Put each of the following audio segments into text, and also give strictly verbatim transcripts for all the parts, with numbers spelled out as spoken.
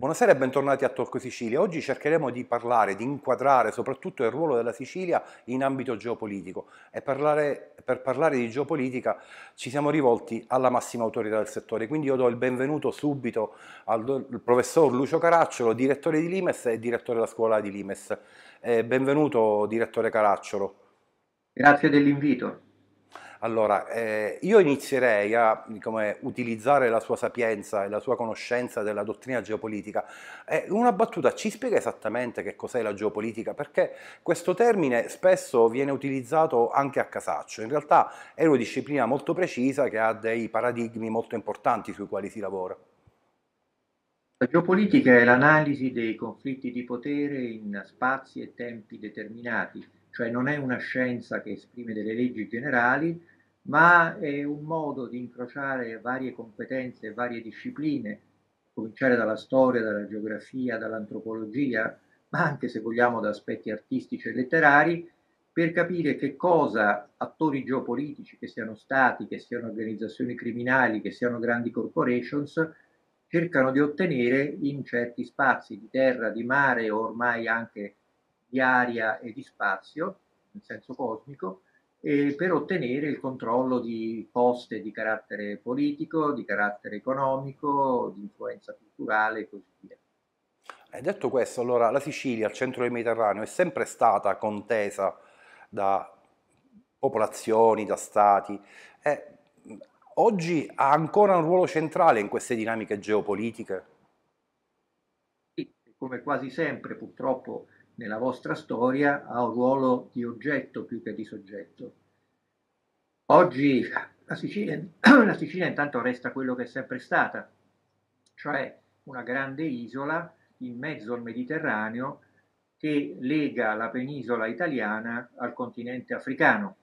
Buonasera e bentornati a Talk Sicilia. Oggi cercheremo di parlare, di inquadrare soprattutto il ruolo della Sicilia in ambito geopolitico e parlare- per parlare di geopolitica ci siamo rivolti alla massima autorità del settore. Quindi io do il benvenuto subito al, do- al professor Lucio Caracciolo, direttore di Limes e direttore della scuola di Limes. Eh, benvenuto direttore Caracciolo. Grazie dell'invito. Allora, eh, io inizierei a come, utilizzare la sua sapienza e la sua conoscenza della dottrina geopolitica. Eh, una battuta, ci spiega esattamente che cos'è la geopolitica? Perché questo termine spesso viene utilizzato anche a casaccio. In realtà è una disciplina molto precisa che ha dei paradigmi molto importanti sui quali si lavora. La geopolitica è l'analisi dei conflitti di potere in spazi e tempi determinati, cioè non è una scienza che esprime delle leggi generali, ma è un modo di incrociare varie competenze e varie discipline, cominciare dalla storia, dalla geografia, dall'antropologia, ma anche se vogliamo da aspetti artistici e letterari, per capire che cosa attori geopolitici, che siano stati, che siano organizzazioni criminali, che siano grandi corporations, cercano di ottenere in certi spazi di terra, di mare o ormai anche di aria e di spazio, in senso cosmico, eh, per ottenere il controllo di poste di carattere politico, di carattere economico, di influenza culturale e così via. E detto questo, allora la Sicilia, al centro del Mediterraneo, è sempre stata contesa da popolazioni, da stati. E oggi ha ancora un ruolo centrale in queste dinamiche geopolitiche. Sì, come quasi sempre purtroppo nella vostra storia ha un ruolo di oggetto più che di soggetto. Oggi la Sicilia, la Sicilia intanto resta quello che è sempre stata, cioè una grande isola in mezzo al Mediterraneo che lega la penisola italiana al continente africano.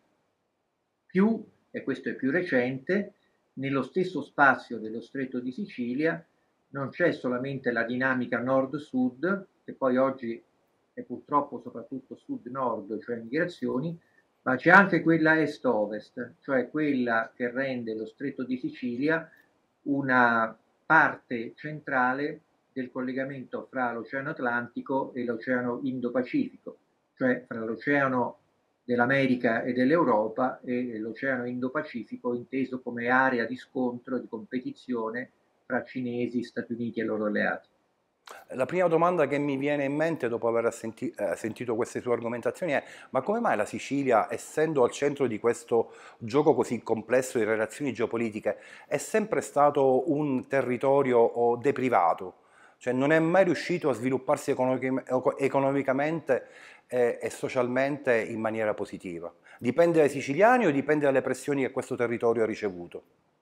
Più, e questo è più recente, nello stesso spazio dello Stretto di Sicilia non c'è solamente la dinamica nord-sud, che poi oggi è purtroppo soprattutto sud-nord, cioè migrazioni, ma c'è anche quella est-ovest, cioè quella che rende lo Stretto di Sicilia una parte centrale del collegamento fra l'Oceano Atlantico e l'Oceano Indo-Pacifico, cioè fra l'Oceano dell'America e dell'Europa e l'Oceano Indo-Pacifico inteso come area di scontro, di competizione fra cinesi, Stati Uniti e loro alleati. La prima domanda che mi viene in mente dopo aver senti- eh, sentito queste sue argomentazioni è: ma come mai la Sicilia, essendo al centro di questo gioco così complesso di relazioni geopolitiche, è sempre stato un territorio oh, deprivato? Cioè non è mai riuscito a svilupparsi economic- economicamente eh, e socialmente in maniera positiva? Dipende dai siciliani o dipende dalle pressioni che questo territorio ha ricevuto?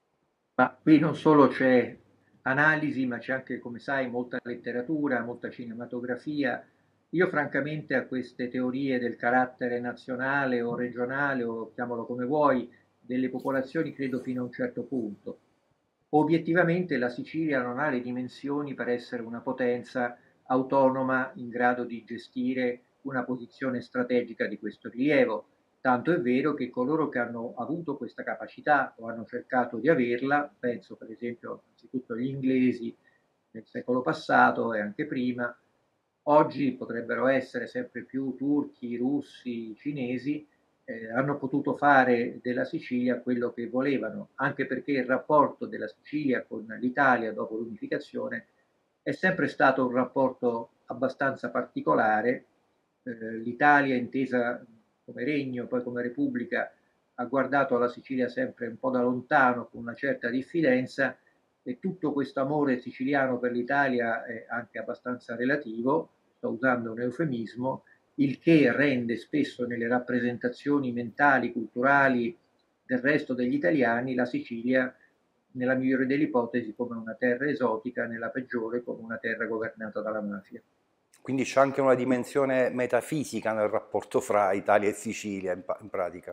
Ma qui non solo c'è analisi, ma c'è anche, come sai, molta letteratura, molta cinematografia. Io francamente a queste teorie del carattere nazionale o regionale, o chiamalo come vuoi, delle popolazioni credo fino a un certo punto. Obiettivamente la Sicilia non ha le dimensioni per essere una potenza autonoma in grado di gestire una posizione strategica di questo rilievo. Tanto è vero che coloro che hanno avuto questa capacità o hanno cercato di averla, penso per esempio anzitutto agli inglesi nel secolo passato e anche prima, oggi potrebbero essere sempre più turchi, russi, cinesi, eh, hanno potuto fare della Sicilia quello che volevano, anche perché il rapporto della Sicilia con l'Italia dopo l'unificazione è sempre stato un rapporto abbastanza particolare. Eh, L'Italia, intesa come regno, poi come repubblica, ha guardato alla Sicilia sempre un po' da lontano, con una certa diffidenza, e tutto questo amore siciliano per l'Italia è anche abbastanza relativo, sto usando un eufemismo, il che rende spesso nelle rappresentazioni mentali, culturali del resto degli italiani la Sicilia, nella migliore delle ipotesi, come una terra esotica, nella peggiore come una terra governata dalla mafia. Quindi c'è anche una dimensione metafisica nel rapporto fra Italia e Sicilia, in, pa- in pratica.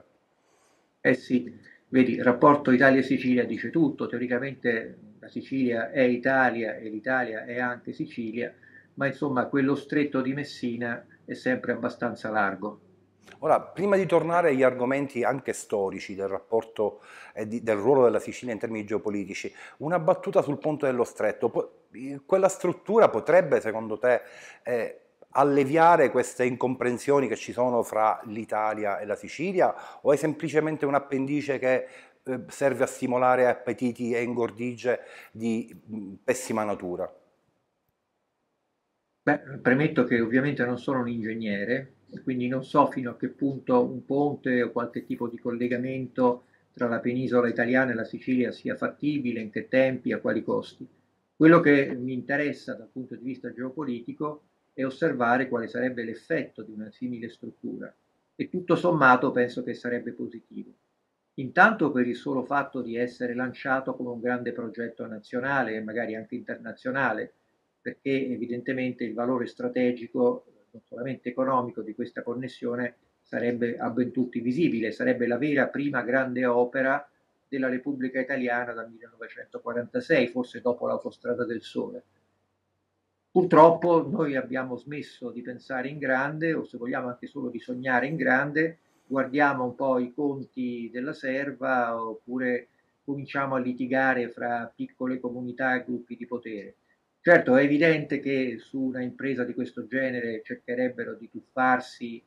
Eh sì, vedi, il rapporto Italia-Sicilia dice tutto, teoricamente la Sicilia è Italia e l'Italia è anche Sicilia, ma insomma quello stretto di Messina è sempre abbastanza largo. Ora, prima di tornare agli argomenti anche storici del rapporto e di- del ruolo della Sicilia in termini geopolitici, una battuta sul Ponte dello Stretto. Po- eh, quella struttura potrebbe, secondo te, eh, alleviare queste incomprensioni che ci sono fra l'Italia e la Sicilia, o è semplicemente un appendice che eh, serve a stimolare appetiti e ingordigie di mh, pessima natura? Beh, premetto che ovviamente non sono un ingegnere, e quindi non so fino a che punto un ponte o qualche tipo di collegamento tra la penisola italiana e la Sicilia sia fattibile, in che tempi, a quali costi. Quello che mi interessa dal punto di vista geopolitico è osservare quale sarebbe l'effetto di una simile struttura e tutto sommato penso che sarebbe positivo. Intanto per il solo fatto di essere lanciato come un grande progetto nazionale e magari anche internazionale, perché evidentemente il valore strategico, non solamente economico, di questa connessione sarebbe a ben tutti visibile, sarebbe la vera prima grande opera della Repubblica Italiana dal millenovecentoquarantasei, forse dopo l'Autostrada del Sole. Purtroppo noi abbiamo smesso di pensare in grande, o se vogliamo anche solo di sognare in grande, guardiamo un po' i conti della serva oppure cominciamo a litigare fra piccole comunità e gruppi di potere. Certo, è evidente che su una impresa di questo genere cercherebbero di tuffarsi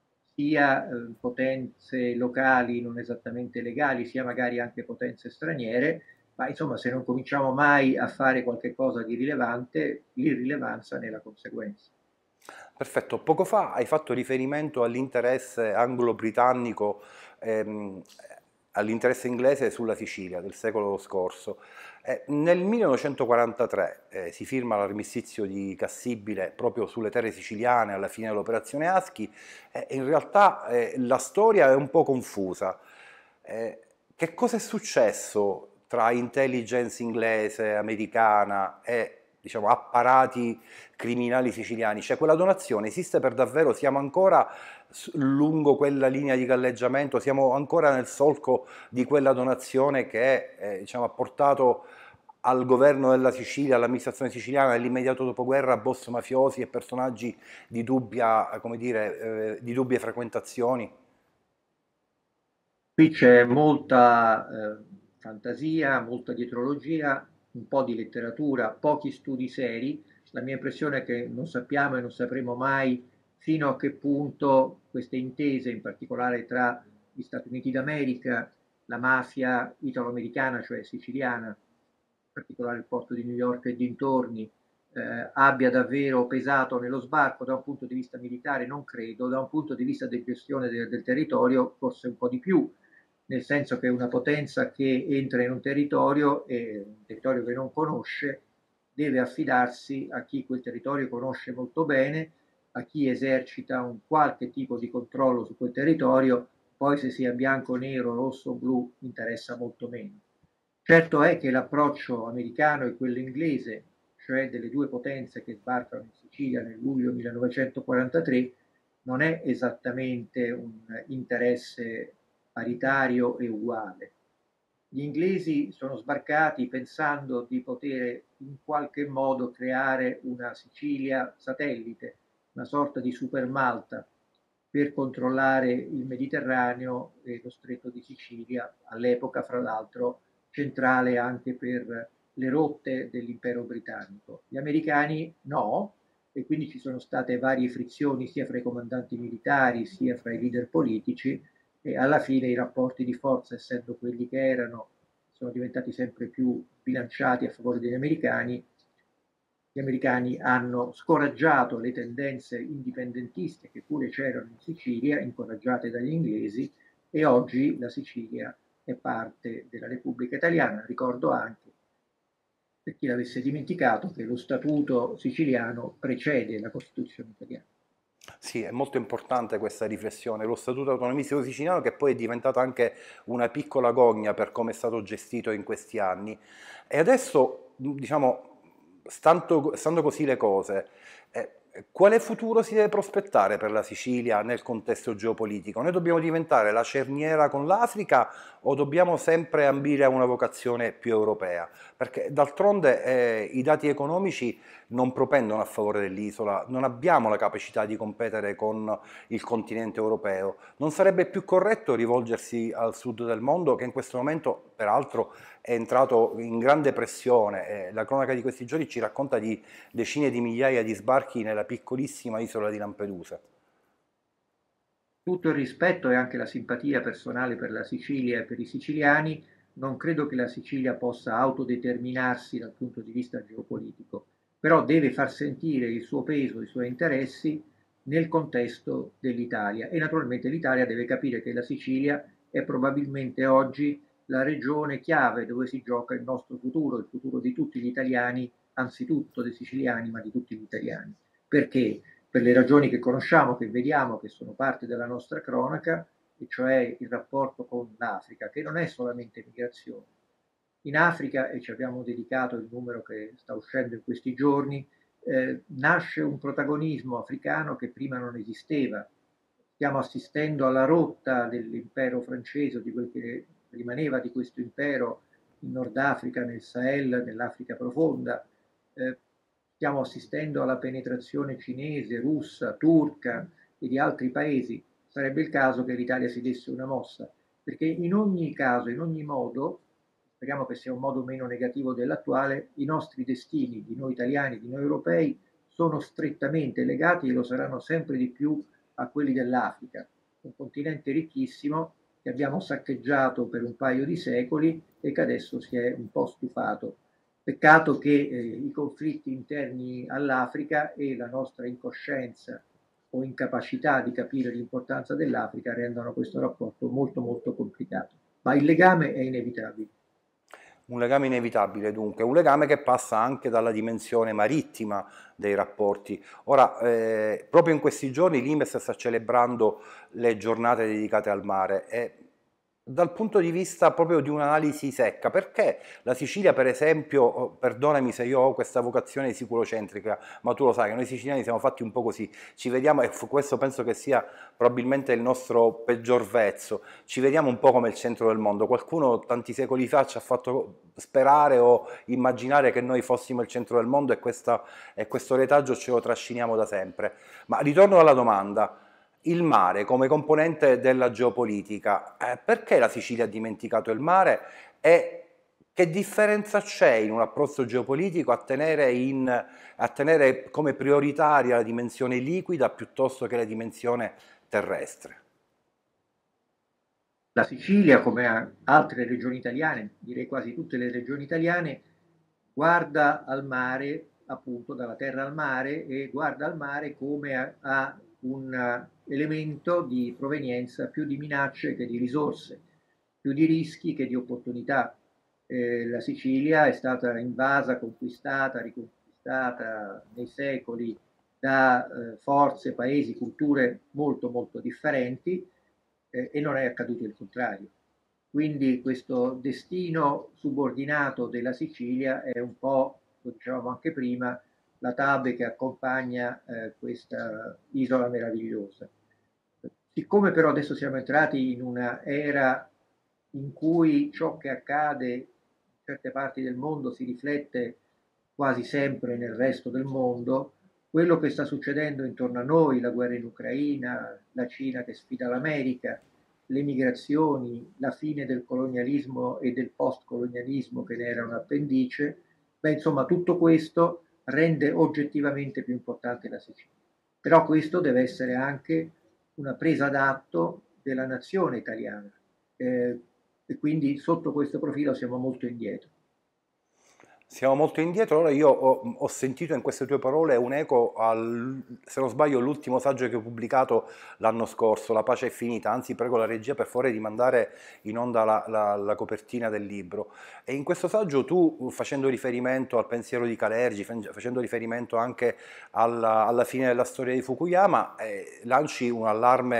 sia eh, potenze locali non esattamente legali, sia magari anche potenze straniere, ma insomma se non cominciamo mai a fare qualche cosa di rilevante, l'irrilevanza ne è la conseguenza. Perfetto, poco fa hai fatto riferimento all'interesse anglo-britannico, ehm, all'interesse inglese sulla Sicilia del secolo scorso. Eh, nel millenovecentoquarantatré eh, si firma l'armistizio di Cassibile proprio sulle terre siciliane alla fine dell'operazione Aschi e in realtà eh, la storia è un po' confusa. Eh, che cosa è successo tra intelligence inglese, americana e diciamo, apparati criminali siciliani? Cioè quella donazione esiste per davvero? Siamo ancora lungo quella linea di galleggiamento? Siamo ancora nel solco di quella donazione che eh, diciamo, ha portato al governo della Sicilia, all'amministrazione siciliana nell'immediato dopoguerra, boss mafiosi e personaggi di dubbia, come dire, eh, di dubbie frequentazioni? Qui c'è molta eh, fantasia, molta dietrologia, un po' di letteratura, pochi studi seri. La mia impressione è che non sappiamo e non sapremo mai fino a che punto queste intese, in particolare tra gli Stati Uniti d'America, la mafia italo-americana, cioè siciliana, in particolare il porto di New York e dintorni, eh, abbia davvero pesato nello sbarco da un punto di vista militare, non credo, da un punto di vista di gestione del, del territorio, forse un po' di più, nel senso che una potenza che entra in un territorio e un territorio che non conosce deve affidarsi a chi quel territorio conosce molto bene, a chi esercita un qualche tipo di controllo su quel territorio, poi se sia bianco, nero, rosso o blu interessa molto meno. Certo è che l'approccio americano e quello inglese, cioè delle due potenze che sbarcano in Sicilia nel luglio millenovecentoquarantatré, non è esattamente un interesse paritario e uguale. Gli inglesi sono sbarcati pensando di poter in qualche modo creare una Sicilia satellite, una sorta di super Malta per controllare il Mediterraneo e lo stretto di Sicilia, all'epoca fra l'altro centrale anche per le rotte dell'impero britannico. Gli americani no, e quindi ci sono state varie frizioni sia fra i comandanti militari sia fra i leader politici e alla fine i rapporti di forza, essendo quelli che erano, sono diventati sempre più bilanciati a favore degli americani. Gli americani hanno scoraggiato le tendenze indipendentiste che pure c'erano in Sicilia, incoraggiate dagli inglesi, e oggi la Sicilia è parte della Repubblica Italiana. Ricordo anche, per chi l'avesse dimenticato, che lo statuto siciliano precede la Costituzione italiana. Sì, è molto importante questa riflessione. Lo Statuto autonomistico siciliano che poi è diventato anche una piccola gogna per come è stato gestito in questi anni. E adesso, diciamo, stando, stando così le cose, eh, Quale futuro si deve prospettare per la Sicilia nel contesto geopolitico? Noi dobbiamo diventare la cerniera con l'Africa o dobbiamo sempre ambire a una vocazione più europea? Perché d'altronde eh, i dati economici non propendono a favore dell'isola, non abbiamo la capacità di competere con il continente europeo. Non sarebbe più corretto rivolgersi al sud del mondo, che in questo momento peraltro è entrato in grande pressione? Eh, la cronaca di questi giorni ci racconta di decine di migliaia di sbarchi nella piccolissima isola di Lampedusa. Tutto il rispetto e anche la simpatia personale per la Sicilia e per i siciliani, non credo che la Sicilia possa autodeterminarsi dal punto di vista geopolitico, però deve far sentire il suo peso, i suoi interessi nel contesto dell'Italia e naturalmente l'Italia deve capire che la Sicilia è probabilmente oggi la regione chiave dove si gioca il nostro futuro, il futuro di tutti gli italiani, anzitutto dei siciliani, ma di tutti gli italiani. Perché? Per le ragioni che conosciamo, che vediamo, che sono parte della nostra cronaca, e cioè il rapporto con l'Africa, che non è solamente migrazione. In Africa, e ci abbiamo dedicato il numero che sta uscendo in questi giorni, eh, nasce un protagonismo africano che prima non esisteva. Stiamo assistendo alla rotta dell'impero francese, di quel che rimaneva di questo impero in Nord Africa, nel Sahel, nell'Africa profonda. Eh, stiamo assistendo alla penetrazione cinese, russa, turca e di altri paesi. Sarebbe il caso che l'Italia si desse una mossa, perché in ogni caso, in ogni modo, speriamo che sia un modo meno negativo dell'attuale, i nostri destini, di noi italiani, di noi europei, sono strettamente legati e lo saranno sempre di più a quelli dell'Africa, un continente ricchissimo che abbiamo saccheggiato per un paio di secoli e che adesso si è un po' stufato. Peccato che eh, i conflitti interni all'Africa e la nostra incoscienza o incapacità di capire l'importanza dell'Africa rendano questo rapporto molto molto complicato. Ma il legame è inevitabile. Un legame inevitabile dunque, un legame che passa anche dalla dimensione marittima dei rapporti. Ora, eh, proprio in questi giorni l'I M E S sta celebrando le giornate dedicate al mare e dal punto di vista proprio di un'analisi secca, perché la Sicilia per esempio, oh, perdonami se io ho questa vocazione siculocentrica, ma tu lo sai che noi siciliani siamo fatti un po' così, ci vediamo, e questo penso che sia probabilmente il nostro peggior vezzo, ci vediamo un po' come il centro del mondo. Qualcuno tanti secoli fa ci ha fatto sperare o immaginare che noi fossimo il centro del mondo e, questa, e questo retaggio ce lo trasciniamo da sempre. Ma ritorno alla domanda. Il mare come componente della geopolitica, eh, perché la Sicilia ha dimenticato il mare e che differenza c'è in un approccio geopolitico a tenere, in, a tenere come prioritaria la dimensione liquida piuttosto che la dimensione terrestre? La Sicilia, come altre regioni italiane, direi quasi tutte le regioni italiane, guarda al mare, appunto dalla terra al mare, e guarda al mare come a, a un elemento di provenienza più di minacce che di risorse, più di rischi che di opportunità. Eh, la Sicilia è stata invasa, conquistata, riconquistata nei secoli da eh, forze, paesi, culture molto molto differenti eh, e non è accaduto il contrario. Quindi questo destino subordinato della Sicilia è un po', lo dicevamo anche prima, la Tabe che accompagna eh, questa isola meravigliosa. Siccome però adesso siamo entrati in una era in cui ciò che accade in certe parti del mondo si riflette quasi sempre nel resto del mondo, quello che sta succedendo intorno a noi, la guerra in Ucraina, la Cina che sfida l'America, le migrazioni, la fine del colonialismo e del post-colonialismo che ne era un appendice, beh, insomma, tutto questo rende oggettivamente più importante la Sicilia. Però questo deve essere anche una presa d'atto della nazione italiana eh, e quindi sotto questo profilo siamo molto indietro. Siamo molto indietro, allora io ho, ho sentito in queste tue parole un eco al, se non sbaglio, l'ultimo saggio che ho pubblicato l'anno scorso, La pace è finita, anzi prego la regia per favore di mandare in onda la, la, la copertina del libro. E in questo saggio tu, facendo riferimento al pensiero di Kalergi, facendo riferimento anche alla, alla fine della storia di Fukuyama, eh, lanci un allarme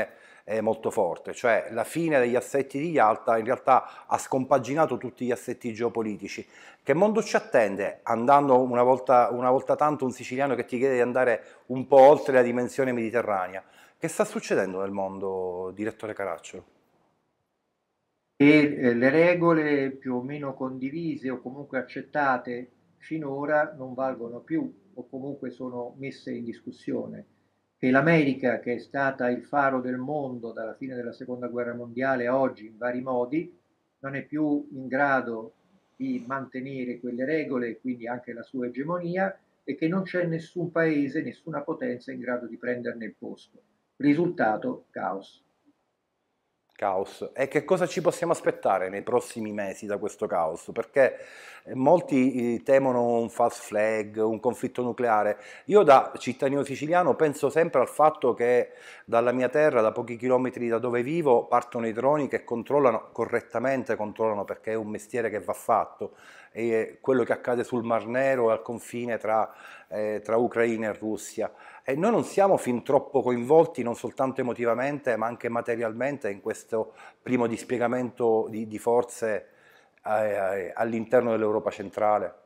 è molto forte, cioè la fine degli assetti di Yalta in realtà ha scompaginato tutti gli assetti geopolitici. Che mondo ci attende andando una volta, una volta tanto un siciliano che ti chiede di andare un po' oltre la dimensione mediterranea? Che sta succedendo nel mondo, direttore Caracciolo? E eh, le regole più o meno condivise o comunque accettate finora non valgono più o comunque sono messe in discussione. Che l'America, che è stata il faro del mondo dalla fine della seconda guerra mondiale a oggi in vari modi, non è più in grado di mantenere quelle regole e quindi anche la sua egemonia, e che non c'è nessun paese, nessuna potenza in grado di prenderne il posto. Risultato, caos. Caos. E che cosa ci possiamo aspettare nei prossimi mesi da questo caos? Perché eh, molti eh, temono un false flag, un conflitto nucleare. Io da cittadino siciliano penso sempre al fatto che dalla mia terra, da pochi chilometri da dove vivo, partono i droni che controllano correttamente, controllano perché è un mestiere che va fatto. E quello che accade sul Mar Nero e al confine tra, eh, tra Ucraina e Russia. E noi non siamo fin troppo coinvolti, non soltanto emotivamente, ma anche materialmente in questo primo dispiegamento di, di forze eh, all'interno dell'Europa centrale.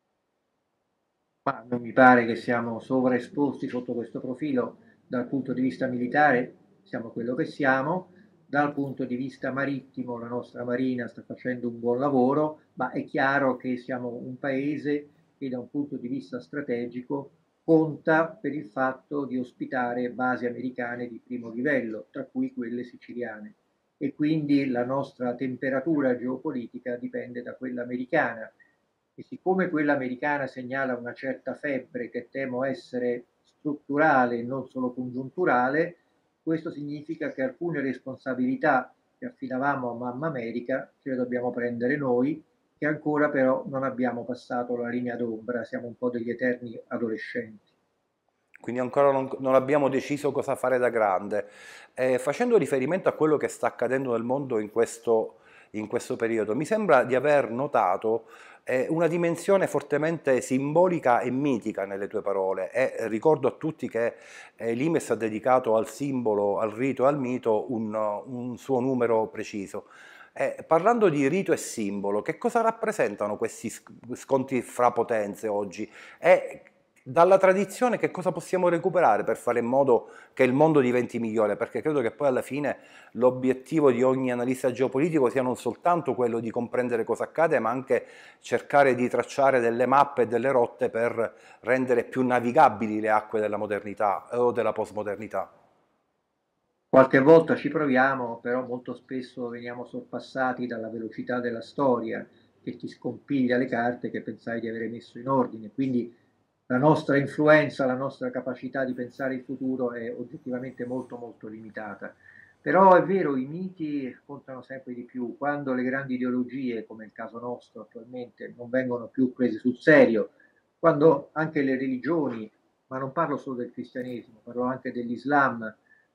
Ma non mi pare che siamo sovraesposti sotto questo profilo. Dal punto di vista militare siamo quello che siamo, dal punto di vista marittimo la nostra Marina sta facendo un buon lavoro, ma è chiaro che siamo un paese che da un punto di vista strategico conta per il fatto di ospitare basi americane di primo livello, tra cui quelle siciliane. E quindi la nostra temperatura geopolitica dipende da quella americana, e siccome quella americana segnala una certa febbre che temo essere strutturale e non solo congiunturale, questo significa che alcune responsabilità che affidavamo a Mamma America ce le dobbiamo prendere noi, che ancora però non abbiamo passato la linea d'ombra, siamo un po' degli eterni adolescenti. Quindi ancora non, non abbiamo deciso cosa fare da grande. Eh, facendo riferimento a quello che sta accadendo nel mondo in questo, in questo periodo, mi sembra di aver notato eh, una dimensione fortemente simbolica e mitica nelle tue parole. E ricordo a tutti che eh, l'I M E S ha dedicato al simbolo, al rito e al mito un, un suo numero preciso. Eh, parlando di rito e simbolo, che cosa rappresentano questi scontri fra potenze oggi? E dalla tradizione che cosa possiamo recuperare per fare in modo che il mondo diventi migliore? Perché credo che poi alla fine l'obiettivo di ogni analista geopolitico sia non soltanto quello di comprendere cosa accade, ma anche cercare di tracciare delle mappe e delle rotte per rendere più navigabili le acque della modernità o della postmodernità. Qualche volta ci proviamo, però molto spesso veniamo sorpassati dalla velocità della storia che ti scompiglia le carte che pensai di avere messo in ordine. Quindi la nostra influenza, la nostra capacità di pensare il futuro è oggettivamente molto molto limitata. Però è vero, i miti contano sempre di più. Quando le grandi ideologie, come il caso nostro attualmente, non vengono più prese sul serio, quando anche le religioni, ma non parlo solo del cristianesimo, parlo anche dell'Islam,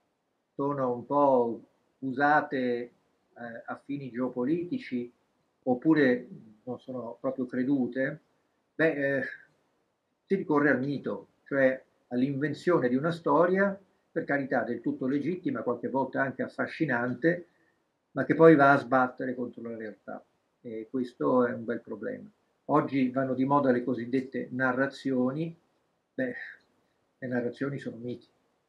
sono un po' usate eh, a fini geopolitici oppure non sono proprio credute, beh, eh, si ricorre al mito, cioè all'invenzione di una storia, per carità del tutto legittima, qualche volta anche affascinante, ma che poi va a sbattere contro la realtà. E questo è un bel problema. Oggi vanno di moda le cosiddette narrazioni. Beh, le narrazioni sono miti.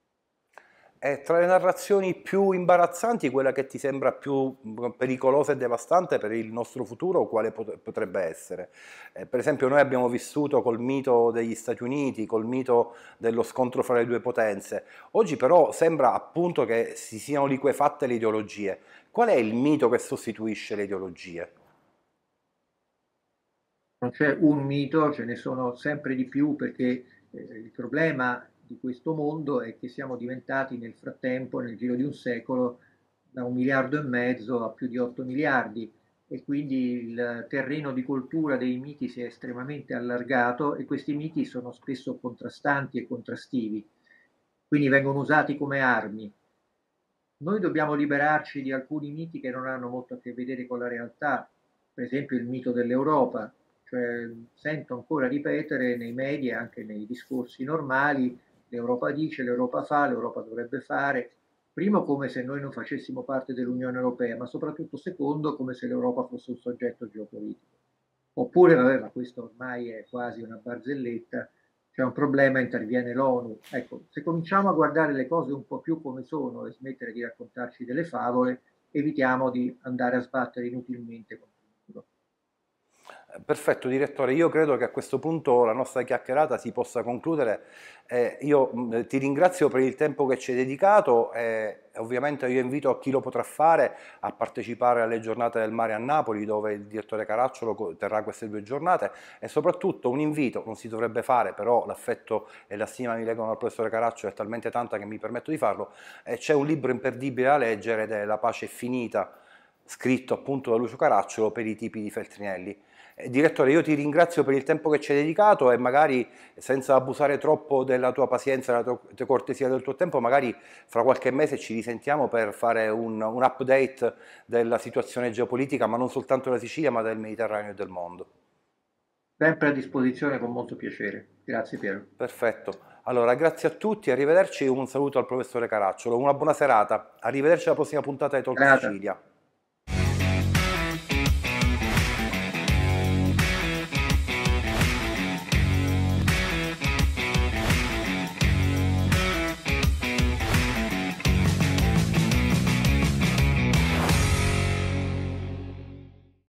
E tra le narrazioni più imbarazzanti, quella che ti sembra più mh, pericolosa e devastante per il nostro futuro, quale pot- potrebbe essere? Eh, per esempio, noi abbiamo vissuto col mito degli Stati Uniti, col mito dello scontro fra le due potenze. Oggi però sembra appunto che si siano liquefatte le ideologie. Qual è il mito che sostituisce le ideologie? Non c'è un mito, ce ne sono sempre di più, perché eh, il problema di questo mondo è che siamo diventati nel frattempo, nel giro di un secolo, da un miliardo e mezzo a più di otto miliardi, e quindi il terreno di coltura dei miti si è estremamente allargato e questi miti sono spesso contrastanti e contrastivi, quindi vengono usati come armi. Noi dobbiamo liberarci di alcuni miti che non hanno molto a che vedere con la realtà, per esempio il mito dell'Europa, cioè sento ancora ripetere nei media e anche nei discorsi normali: l'Europa dice, l'Europa fa, l'Europa dovrebbe fare. Primo, come se noi non facessimo parte dell'Unione Europea, ma soprattutto secondo, come se l'Europa fosse un soggetto geopolitico. Oppure, vabbè, ma questo ormai è quasi una barzelletta, c'è un problema, interviene l'ONU. Ecco, se cominciamo a guardare le cose un po' più come sono e smettere di raccontarci delle favole, evitiamo di andare a sbattere inutilmente contro il muro. Perfetto, direttore, io credo che a questo punto la nostra chiacchierata si possa concludere. Eh, io mh, ti ringrazio per il tempo che ci hai dedicato e ovviamente io invito chi lo potrà fare a partecipare alle giornate del mare a Napoli, dove il direttore Caracciolo terrà queste due giornate, e soprattutto un invito, non si dovrebbe fare, però l'affetto e la stima mi legano al professore Caracciolo è talmente tanta che mi permetto di farlo. Eh, c'è un libro imperdibile da leggere ed è La pace è finita, scritto appunto da Lucio Caracciolo per i tipi di Feltrinelli. Eh, direttore, io ti ringrazio per il tempo che ci hai dedicato e magari senza abusare troppo della tua pazienza, della tua cortesia, del tuo tempo, magari fra qualche mese ci risentiamo per fare un, un update della situazione geopolitica, ma non soltanto della Sicilia, ma del Mediterraneo e del mondo. Sempre a disposizione con molto piacere. Grazie Piero. Perfetto. Allora, grazie a tutti, arrivederci, un saluto al professore Caracciolo, una buona serata, arrivederci alla prossima puntata di Talk Serata. Sicilia.